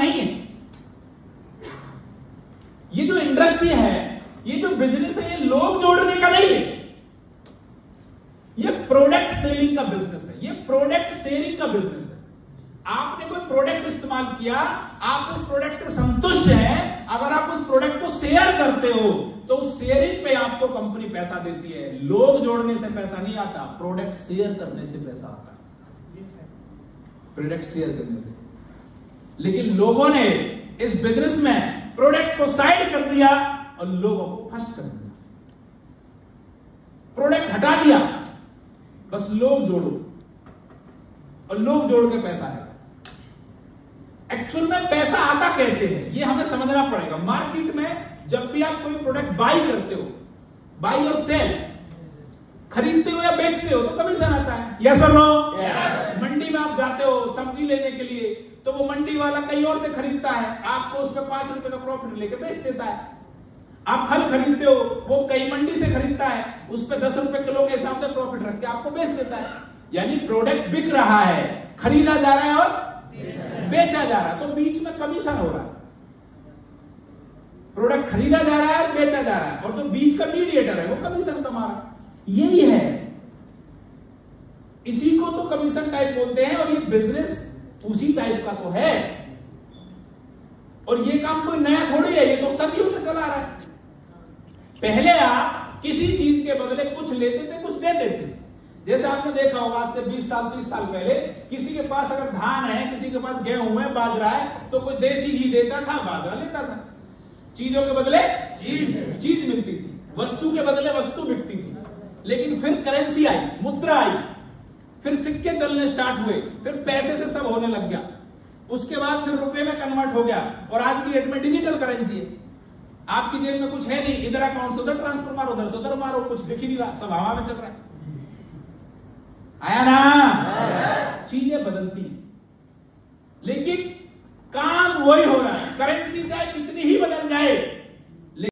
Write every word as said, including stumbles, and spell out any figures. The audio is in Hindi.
नहीं है। ये जो इंडस्ट्री है, ये जो बिजनेस है, ये लोग जोड़ने का नहीं है, ये प्रोडक्ट सेलिंग का बिजनेस है, ये प्रोडक्ट शेयरिंग का बिजनेस है। आपने कोई प्रोडक्ट इस्तेमाल किया, आप उस प्रोडक्ट से संतुष्ट हैं, अगर आप उस प्रोडक्ट को शेयर करते हो तो उस शेयरिंग पे आपको कंपनी पैसा देती है। लोग जोड़ने से पैसा नहीं आता, प्रोडक्ट शेयर करने से पैसा आता है, प्रोडक्ट शेयर करने से। लेकिन लोगों ने इस बिजनेस में प्रोडक्ट को साइड कर दिया और लोगों को फर्स्ट कर दिया, प्रोडक्ट हटा दिया, बस लोग जोड़ो और लोग जोड़ के पैसा है। एक्चुअल में पैसा आता कैसे है ये हमें समझना पड़ेगा। मार्केट में जब भी आप कोई प्रोडक्ट बाई करते हो, बाई और सेल, खरीदते हो या बेचते हो, तो कमीशन आता है, यस और नो? मंडी में आप जाते हो सब्जी लेने के लिए, तो वो मंडी वाला कहीं और से खरीदता है, आपको उस पर पांच रुपए का प्रॉफिट लेके बेच देता है। आप फल खरीदते हो, वो कई मंडी से खरीदता है, उस पर दस रुपए किलो के हिसाब से प्रॉफिट रख के आपको बेच देता है। यानी प्रोडक्ट बिक रहा है, खरीदा जा रहा है और बेचा जा रहा है, तो बीच में कमीशन हो रहा है। प्रोडक्ट खरीदा जा रहा है और बेचा जा रहा है, और जो बीच का मीडिएटर है वो कमीशन कमा रहा है। यही है, इसी को तो कमीशन टाइप बोलते हैं, और ये बिजनेस उसी टाइप का तो है। और ये काम कोई नया थोड़ी है, ये तो सदियों से चला रहा है। पहले आप किसी चीज के बदले कुछ लेते थे, कुछ देते थे। जैसे आपने देखा होगा आज से बीस साल तीस साल पहले किसी के पास अगर धान है, किसी के पास गेहूं है, बाजरा है, तो कोई देसी घी देता था, बाजरा लेता था। चीजों के बदले चीज चीज मिलती थी, वस्तु के बदले वस्तु बिकती थी। लेकिन फिर करेंसी आई, मुद्रा आई, फिर सिक्के चलने स्टार्ट हुए, फिर पैसे से सब होने लग गया। उसके बाद फिर रुपए में कन्वर्ट हो गया, और आज की डेट में डिजिटल करेंसी है। आपकी जेब में कुछ है नहीं, इधर अकाउंट से उधर ट्रांसफर मारो, उधर से उधर मारो, कुछ दिख ही नहीं रहा, सब हवा में चल रहा है। आया ना? चीजें बदलती, लेकिन काम वही हो रहा है। करेंसी चाहे कितनी ही बदल जाए,